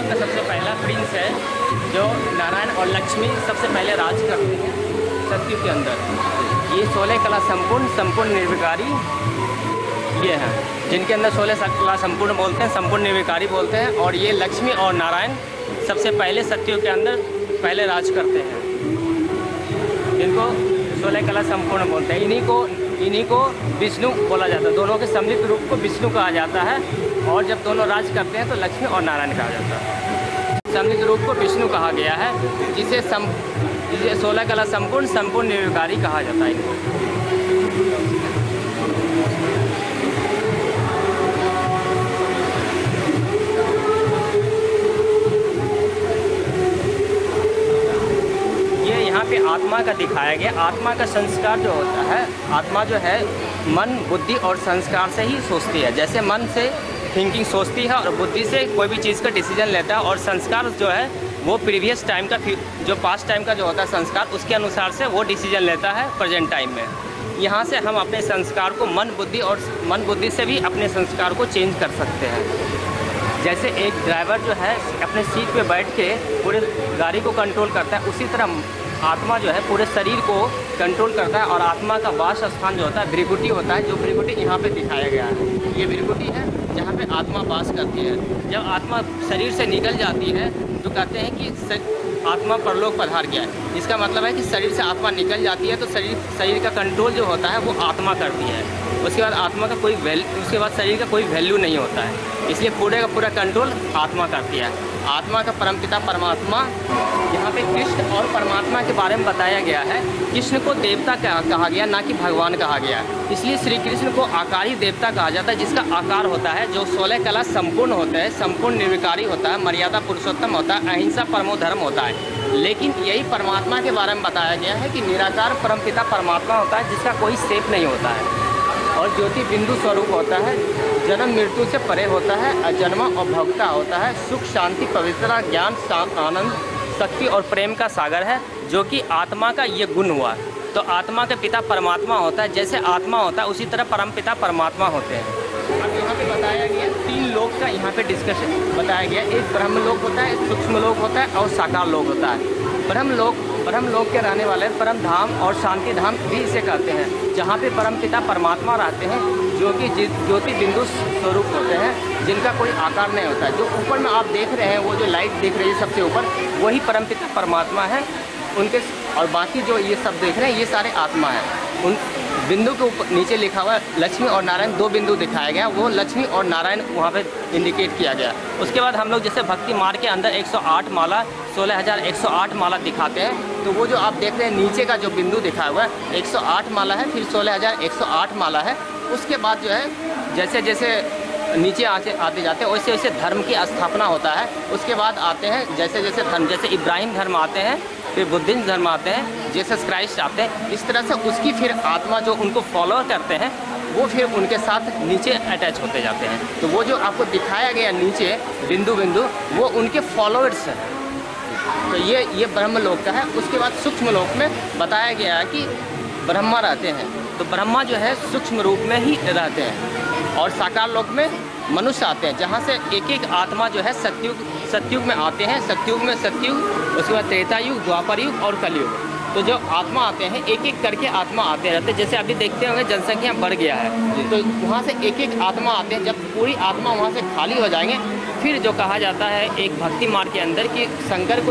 सतयुग का सबसे पहला प्रिंस है, जो नारायण और लक्ष्मी सबसे पहले राज करते हैं सतयुग के अंदर। ये 16 कला संपूर्ण निर्विकारी ये हैं, जिनके अंदर 16 कला संपूर्ण बोलते हैं, संपूर्ण निर्विकारी बोलते हैं। और ये लक्ष्मी और नारायण सबसे पहले सतयुग के अंदर पहले राज करते हैं, जिनको 16 कला संपूर्ण बोलते हैं। इन्हीं को विष्णु बोला जाता है। दोनों के सम्मिलित रूप को विष्णु कहा जाता है, और जब दोनों राज करते हैं तो लक्ष्मी और नारायण कहा जाता है। सम्मिलित रूप को विष्णु कहा गया है, जिसे 16 कला संपूर्ण निर्विकारी कहा जाता है इनको। यहाँ पे आत्मा का दिखाया गया। आत्मा का संस्कार जो होता है, आत्मा जो है मन, बुद्धि और संस्कार से ही सोचती है। जैसे मन से थिंकिंग सोचती है, और बुद्धि से कोई भी चीज़ का डिसीजन लेता है, और संस्कार जो है वो प्रीवियस टाइम का, जो पास्ट टाइम का जो होता है संस्कार, उसके अनुसार से वो डिसीजन लेता है प्रेजेंट टाइम में। यहाँ से हम अपने संस्कार को मन बुद्धि से भी अपने संस्कार को चेंज कर सकते हैं। जैसे एक ड्राइवर जो है अपने सीट पे बैठ के पूरे गाड़ी को कंट्रोल करता है, उसी तरह आत्मा जो है पूरे शरीर को कंट्रोल करता है। और आत्मा का वास स्थान जो होता है भृकुटी होता है, जो भृकुटी यहाँ पे दिखाया गया है। ये भृकुटी है जहाँ पे आत्मा वास करती है। जब आत्मा शरीर से निकल जाती है तो कहते हैं कि आत्मा परलोक पधार गया है। इसका मतलब है कि शरीर से आत्मा निकल जाती है तो शरीर का कंट्रोल जो होता है वो आत्मा करती है। उसके बाद आत्मा का उसके बाद शरीर का कोई वैल्यू नहीं होता है, इसलिए पूरे का पूरा कंट्रोल आत्मा करती है। आत्मा का परमपिता परमात्मा, यहाँ पे कृष्ण और परमात्मा के बारे में बताया गया है। कृष्ण को देवता कहा गया, ना कि भगवान कहा गया। इसलिए श्री कृष्ण को आकारी देवता कहा जाता है, जिसका आकार होता है, जो 16 कला संपूर्ण होता है, संपूर्ण निर्विकारी होता है, मर्यादा पुरुषोत्तम होता है, अहिंसा परमो धर्म होता है। लेकिन यही परमात्मा के बारे में बताया गया है कि निराकार परमपिता परमात्मा होता है, जिसका कोई शेप नहीं होता है, और ज्योति बिंदु स्वरूप होता है, जन्म मृत्यु से परे होता है, अजन्मा और भोक्ता होता है, सुख शांति पवित्रता ज्ञान आनंद शक्ति और प्रेम का सागर है, जो कि आत्मा का ये गुण हुआ। तो आत्मा का पिता परमात्मा होता है। जैसे आत्मा होता है उसी तरह परमपिता परमात्मा होते हैं। अब यहाँ पे बताया गया 3 लोक का यहाँ पे डिस्कशन बताया गया। एक ब्रह्म लोक होता है, सूक्ष्म लोक होता है और साकार लोक होता है। ब्रह्म लोक के रहने वाले परम धाम और शांति धाम भी इसे कहते हैं, जहाँ पे परमपिता परमात्मा रहते हैं, जो कि ज्योति बिंदु स्वरूप होते हैं, जिनका कोई आकार नहीं होता है। जो ऊपर में आप देख रहे हैं, वो जो लाइट दिख रही है सबसे ऊपर, वही परमपिता परमात्मा है उनके। और बाकी जो ये सब देख रहे हैं ये सारे आत्मा हैं। उन बिंदु के ऊपर नीचे लिखा हुआ लक्ष्मी और नारायण, 2 बिंदु दिखाया गया, वो लक्ष्मी और नारायण वहाँ पे इंडिकेट किया गया। उसके बाद हम लोग जैसे भक्ति मार्ग के अंदर 108 माला 16,108 माला दिखाते हैं, तो वो जो आप देख रहे हैं नीचे का जो बिंदु दिखाया हुआ है 108 माला है, फिर 16,108 माला है। उसके बाद जो है जैसे जैसे नीचे आते जाते हैं वैसे वैसे धर्म की स्थापना होता है। उसके बाद आते हैं जैसे जैसे धर्म, जैसे इब्राहिम धर्म आते हैं, फिर बुद्धिज्म धर्म आते हैं, जीसस क्राइस्ट आते हैं। इस तरह से उसकी फिर आत्मा जो उनको फॉलो करते हैं वो फिर उनके साथ नीचे अटैच होते जाते हैं। तो वो जो आपको दिखाया गया नीचे बिंदु वो उनके फॉलोअर्स हैं। तो ये ब्रह्म लोक का है। उसके बाद सूक्ष्म लोक में बताया गया है कि ब्रह्मा रहते हैं, तो ब्रह्मा जो है सूक्ष्म रूप में ही रहते हैं। और साकार लोक में मनुष्य आते हैं, जहाँ से एक एक आत्मा जो है सतयुग में आते हैं। सतयुग में सतयुग, उसके बाद त्रेता युग, द्वापर युग और कलयुग। तो जो आत्मा आते हैं एक एक करके आत्मा आते रहते हैं। जैसे अभी देखते होंगे जनसंख्या बढ़ गया है, तो वहाँ से एक एक आत्मा आते हैं। जब पूरी आत्मा वहाँ से खाली हो जाएंगे, फिर जो कहा जाता है एक भक्ति मार्ग के अंदर कि शंकर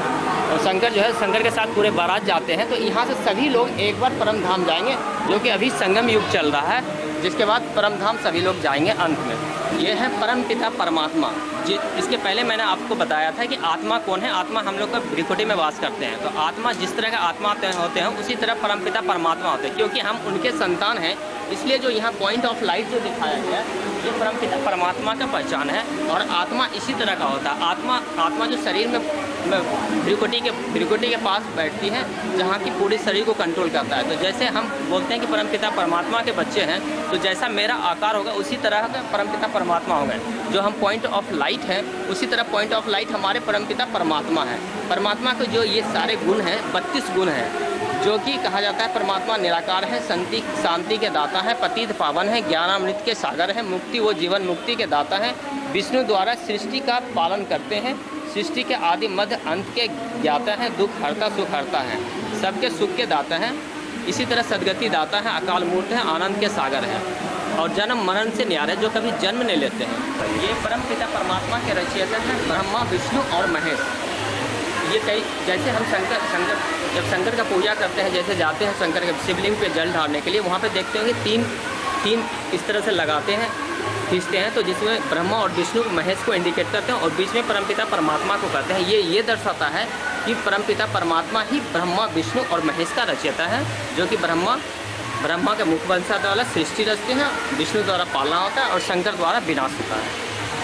के साथ पूरे बारात जाते हैं। तो यहाँ से सभी लोग एक बार परम धाम जाएंगे, जो कि अभी संगम युग चल रहा है, जिसके बाद परम धाम सभी लोग जाएंगे अंत में। ये है परम पिता परमात्मा। इसके पहले मैंने आपको बताया था कि आत्मा कौन है। आत्मा हम लोग का भृकुटी में वास करते हैं। तो आत्मा जिस तरह का आत्मा होते हैं उसी तरह परमपिता परमात्मा होते हैं, क्योंकि हम उनके संतान हैं। इसलिए जो यहाँ पॉइंट ऑफ लाइट जो दिखाया गया है ये परमपिता परमात्मा का पहचान है। और आत्मा इसी तरह का होता है। आत्मा जो शरीर में भृकुटी के पास बैठती है, जहाँ की पूरे शरीर को कंट्रोल करता है। तो जैसे हम बोलते हैं कि परमपिता परमात्मा के बच्चे हैं, तो जैसा मेरा आकार होगा उसी तरह का परमपिता परमात्मा होगा। जो हम पॉइंट ऑफ लाइट है, उसी तरह पॉइंट ऑफ लाइट हमारे परमपिता परमात्मा है। परमात्मा के जो ये सारे गुण हैं, 32 गुण हैं, जो कि कहा जाता है परमात्मा निराकार है, शांति के दाता है, पतित पावन है, ज्ञानामृत के सागर है, मुक्ति वो जीवन मुक्ति के दाता है, विष्णु द्वारा सृष्टि का पालन करते हैं। सृष्टि के आदि मध्य अंत के ज्ञाता हैं, दुख हरता सुख हरता है, सबके सुख के दाता हैं। इसी तरह सदगति दाता है, अकाल मूर्त है, आनंद के सागर है और जन्म मरण से न्यारे, जो कभी जन्म नहीं लेते हैं। ये परम पिता परमात्मा के रचयिता हैं ब्रह्मा विष्णु और महेश। ये कई जैसे हम जब शंकर का पूजा करते हैं, जैसे जाते हैं शंकर के शिवलिंग पे जल ढालने के लिए, वहाँ पे देखते होंगे तीन इस तरह से लगाते हैं, खींचते हैं, तो जिसमें ब्रह्मा और विष्णु महेश को इंडिकेट करते हैं और बीच में परमपिता परमात्मा को कहते हैं। ये दर्शाता है कि परमपिता परमात्मा ही ब्रह्मा विष्णु और महेश का रचयिता है, जो कि ब्रह्मा के मुख वंशावली वाला सृष्टि रचते हैं, विष्णु द्वारा पालना होता है और शंकर द्वारा विनाश होता है।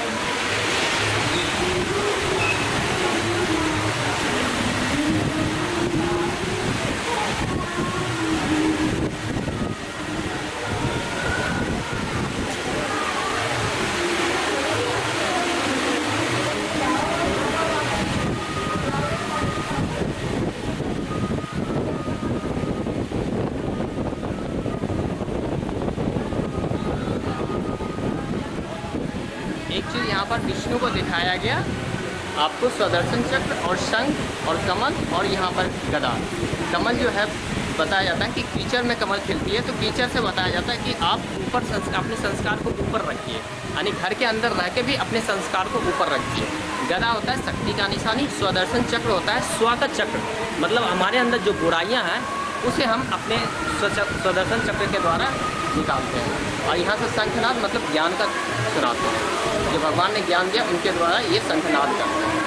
एक चीज़ यहाँ पर विष्णु को दिखाया गया, आपको सुदर्शन चक्र और शंख और कमल और यहाँ पर गदा। कमल जो है बताया जाता है कि कीचड़ में कमल खिलती है, तो कीचड़ से बताया जाता है कि आप ऊपर अपने संस्कार को ऊपर रखिए, यानी घर के अंदर रह के भी अपने संस्कार को ऊपर रखिए। गदा होता है शक्ति का निशानी, सुदर्शन चक्र होता है स्व का चक्र, मतलब हमारे अंदर जो बुराइयाँ हैं उसे हम अपने सुदर्शन चक्र के द्वारा निकालते हैं। और यहाँ से शंखनाद मतलब ज्ञान का सुनाते हैं, जो भगवान ने ज्ञान दिया उनके द्वारा ये शंखनाद करते हैं।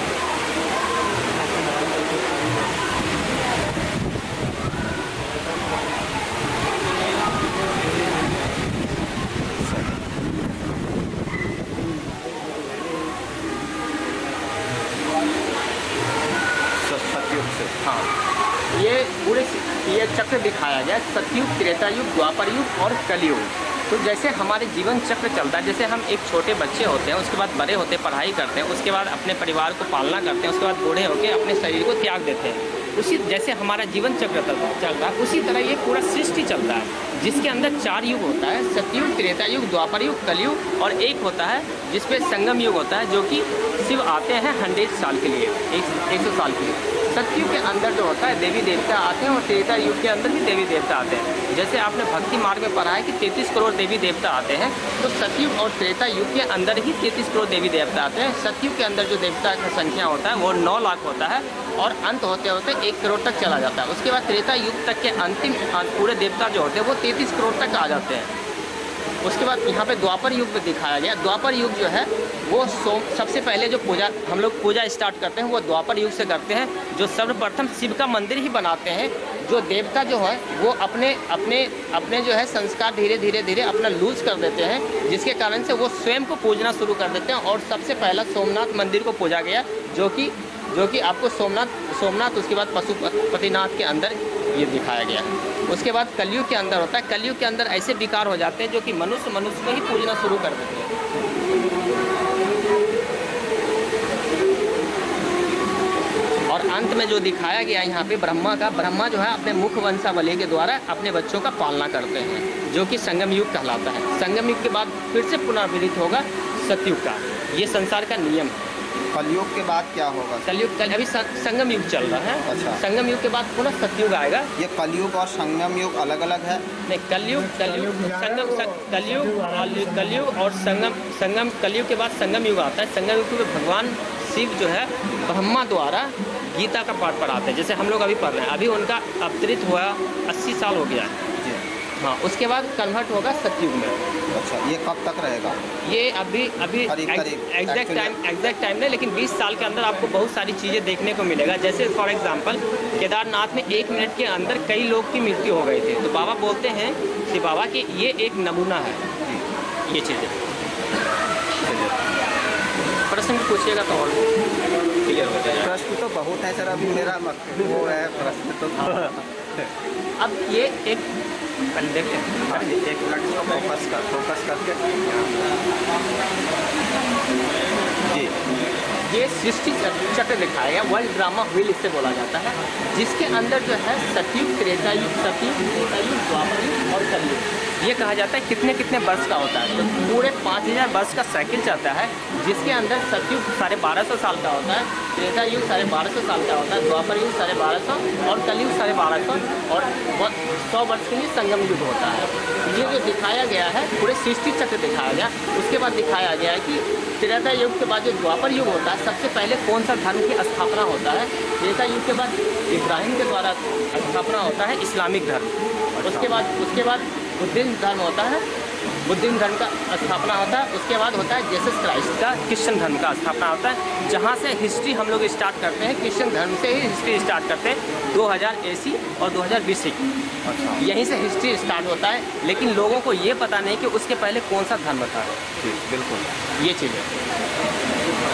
सतयुग से, हाँ, ये चक्र दिखाया गया, सतयुग, त्रेता युग, द्वापर युग और कलयुग। तो जैसे हमारे जीवन चक्र चलता है, जैसे हम एक छोटे बच्चे होते हैं, उसके बाद बड़े होते हैं, पढ़ाई करते हैं, उसके बाद अपने परिवार को पालना करते हैं, उसके बाद बूढ़े होकर अपने शरीर को त्याग देते हैं। उसी जैसे हमारा जीवन चक्र चलता है, उसी तरह ये पूरा सृष्टि चलता है, जिसके अंदर 4 युग होता है, सतयुग, त्रेता युग, द्वापर युग, कलयुग और एक होता है जिसपे संगम युग होता है, जो कि शिव आते हैं 100 साल के लिए, 100 साल के लिए। सतयुग के अंदर जो होता है देवी देवता आते हैं और त्रेता युग के अंदर भी देवी देवता आते हैं। जैसे आपने भक्ति मार्ग में पढ़ा है कि 33 करोड़ देवी देवता आते हैं, तो सतयुग और त्रेता युग के अंदर ही 33 करोड़ देवी देवता आते हैं। सतयुग के अंदर जो देवता की संख्या होता है वो 9 लाख होता है और अंत होते होते 1 करोड़ तक चला जाता है। उसके बाद त्रेता युग तक के अंतिम पूरे देवता जो होते हैं वो 33 करोड़ तक आ जाते हैं। उसके बाद यहाँ पे द्वापर युग में दिखाया गया। द्वापर युग जो है वो सबसे पहले जो हम लोग पूजा स्टार्ट करते हैं वो द्वापर युग से करते हैं, जो सर्वप्रथम शिव का मंदिर ही बनाते हैं। जो देवता जो है वो अपने जो है संस्कार धीरे धीरे अपना लूज कर देते हैं, जिसके कारण से वो स्वयं को पूजना शुरू कर देते हैं। और सबसे पहला सोमनाथ मंदिर को पूजा गया, जो कि आपको सोमनाथ उसके बाद पशुपतिनाथ के अंदर ये दिखाया गया। उसके बाद कलयुग के अंदर होता है। कलयुग के अंदर ऐसे विकार हो जाते हैं जो कि मनुष्य को ही पूजना शुरू कर देते हैं। और अंत में जो दिखाया गया यहाँ पे ब्रह्मा जो है अपने मुख वंशावली के द्वारा अपने बच्चों का पालना करते हैं, जो कि संगम युग कहलाता है। संगम युग के बाद फिर से पुनर्विदित होगा सतयुग का। ये संसार का नियम है। कलयुग के बाद क्या होगा? अभी संगम युग चल रहा है। अच्छा। संगम युग के बाद पुनः सतयुग आएगा। ये कलयुग और संगम युग अलग अलग है? नहीं, कलयुग और संगम कलयुग के बाद संगम युग आता है। संगम युग में भगवान शिव जो है ब्रह्मा द्वारा गीता का पाठ पढ़ाते हैं, जैसे हम लोग अभी पढ़ रहे हैं। अभी उनका अवतरित हुआ 80 साल हो गया है। हाँ, उसके बाद कन्वर्ट होगा सतयुग में। अच्छा, ये कब तक रहेगा? ये अभी एग्जैक्ट टाइम नहीं, लेकिन 20 साल के अंदर आपको बहुत सारी चीज़ें देखने को मिलेगा। जैसे फॉर एग्जांपल केदारनाथ में 1 मिनट के अंदर कई लोग की मृत्यु हो गई थी, तो बाबा बोलते हैं शिव बाबा कि ये एक नमूना है ये चीज़ें। प्रश्न पूछिएगा तो और क्लियर हो जाएगा। प्रश्न तो बहुत है सर, अभी मेरा वो है प्रश्न तो था। अब ये एक देखिए, एक मिनट इसको फोकस करके जी, ये सृष्टि चक्र दिखाया गया। वर्ल्ड ड्रामा व्हील इससे बोला जाता है, जिसके अंदर जो है सतयुग, त्रेता युग, द्वापर युग और कलयुग ये कहा जाता है कितने कितने वर्ष का होता है। तो पूरे 5000 वर्ष का साइकिल चलता है, जिसके अंदर सतयुग 1250 साल का होता है, त्रेता युग 1250 साल का होता है, द्वापर युग 1250 और कलयुग 1250 और 100 वर्ष के लिए संगम युग होता है। ये जो दिखाया गया है पूरे सृष्टि चक्र दिखाया गया। उसके बाद दिखाया गया है कि त्रेता युग के बाद जो द्वापर युग होता है, सबसे पहले कौन सा धर्म की स्थापना होता है। त्रेता युग के बाद इब्राहिम के द्वारा स्थापना होता है इस्लामिक धर्म। उसके बाद बुद्धिज्म धर्म होता है, बुद्धिज्म धर्म का स्थापना होता है। उसके बाद होता है जीसस क्राइस्ट का क्रिश्चियन धर्म का स्थापना होता है। जहाँ से हिस्ट्री हम लोग स्टार्ट करते हैं, क्रिश्चियन धर्म से ही हिस्ट्री स्टार्ट करते हैं 2000 AC और 2000 BC। अच्छा, यहीं से हिस्ट्री स्टार्ट होता है, लेकिन लोगों को ये पता नहीं कि उसके पहले कौन सा धर्म था। बिल्कुल, ये चीज़ है।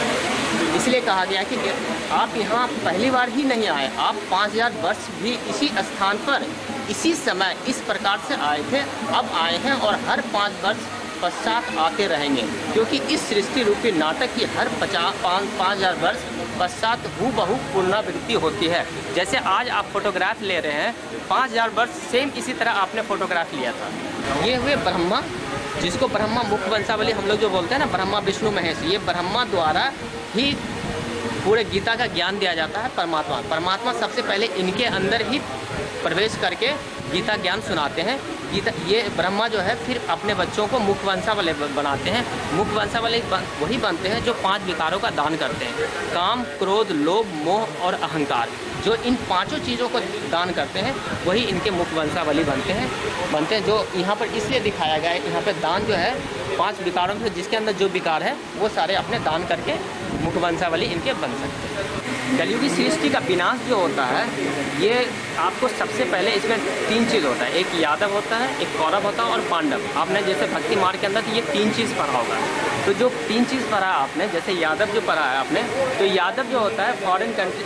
इसलिए कहा गया कि आप यहाँ पहली बार ही नहीं आए, आप 5000 वर्ष भी इसी स्थान पर इसी समय इस प्रकार से आए थे, अब आए हैं और हर 5 वर्ष पश्चात आते रहेंगे, क्योंकि इस सृष्टि रूपी नाटक की हर 5000 वर्ष पश्चात हूबहू पुनरावृत्ति होती है। जैसे आज आप फोटोग्राफ ले रहे हैं, 5000 वर्ष सेम इसी तरह आपने फोटोग्राफ लिया था। ये हुए ब्रह्मा, जिसको ब्रह्मा मुख्य वंशावली हम लोग जो बोलते हैं ना, ब्रह्मा विष्णु महेश, ये ब्रह्मा द्वारा ही पूरे गीता का ज्ञान दिया जाता है। परमात्मा सबसे पहले इनके अंदर ही प्रवेश करके गीता ज्ञान सुनाते हैं। गीता ये ब्रह्मा जो है फिर अपने बच्चों को मुख्य वंशावली बनाते हैं। मुख्य वंशावली वही बनते हैं जो 5 विकारों का दान करते हैं, काम, क्रोध, लोभ, मोह और अहंकार। जो इन 5 चीज़ों को दान करते हैं वही इनके मुख्य वंशावली बनते हैं। जो यहाँ पर इसलिए दिखाया गया है, यहाँ पर दान जो है 5 विकारों में से जिसके अंदर जो विकार है वो सारे अपने दान करके मुख्य वंशावली इनके बन सकते हैं। कलयुगी सृष्टि का विनाश जो होता है, ये आपको सबसे पहले इसमें 3 चीज़ होता है। एक यादव होता है, एक कौरव होता है और पांडव। आपने जैसे भक्ति मार्ग के अंदर तो ये 3 चीज़ पढ़ा होगा। तो जो 3 चीज़ पढ़ा आपने, जैसे यादव जो पढ़ा है आपने, तो यादव जो होता है फॉरेन कंट्री,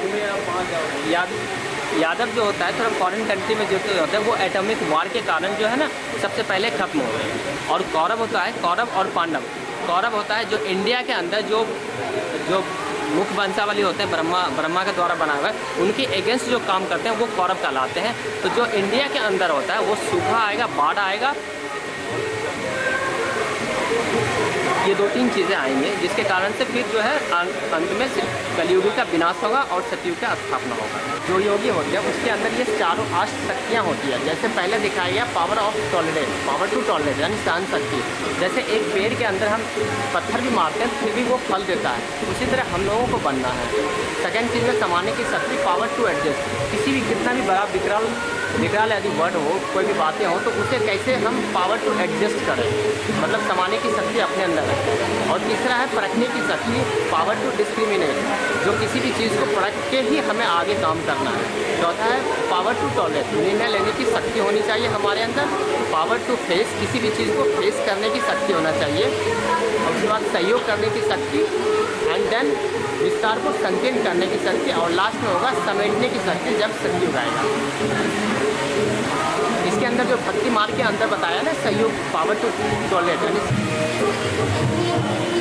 यादव जो होता है थोड़ा फॉरेन कंट्री में जो होता है वो एटॉमिक वार के कारण जो है ना सबसे पहले खत्म हो गए। और कौरव होता है, कौरव और पांडव। कौरव होता है जो इंडिया के अंदर जो मुख्य वंशावली होते हैं, ब्रह्मा के द्वारा बनाए हुए, उनके अगेंस्ट जो काम करते हैं वो कौरव कहलाते हैं। तो जो इंडिया के अंदर होता है वो सूखा आएगा, बाढ़ आएगा, ये 2-3 चीज़ें आएंगे, जिसके कारण से फिर जो है अंत में कलयुगी का विनाश होगा और सतयुग का स्थापना होगा। जो योगी होते हैं उसके अंदर ये चारों अष्ट शक्तियाँ होती है। जैसे पहले दिखाया गया power of tolerance, power to tolerate यानी सहन शक्ति। जैसे एक पेड़ के अंदर हम पत्थर भी मारते हैं फिर भी वो फल देता है, उसी तरह हम लोगों को बनना है। सेकेंड चीज़ में समाने की शक्ति, पावर टू एडजस्ट। किसी भी कितना भी बड़ा विकराल यदि वर्ड हो, कोई भी बातें हो, तो उसे कैसे हम पावर टू एडजस्ट करें, मतलब समाने की शक्ति अपने अंदर है। और तीसरा है परखने की शक्ति, पावर टू डिस्क्रिमिनेट, जो किसी भी चीज़ को परख के ही हमें आगे काम करना है। चौथा है पावर टू टॉलरेट, निर्णय लेने की शक्ति होनी चाहिए हमारे अंदर। पावर टू फेस, किसी भी चीज़ को फेस करने की शक्ति होना चाहिए। और उसके बाद सहयोग करने की शक्ति, एंड देन विस्तार को संकीर्ण करने की शक्ति, और लास्ट में होगा समेटने की शक्ति जब सतयुग आएगा। इसके अंदर जो भक्ति मार्ग के अंदर बताया ना सहयोग, पावर टू टॉलरेट यानी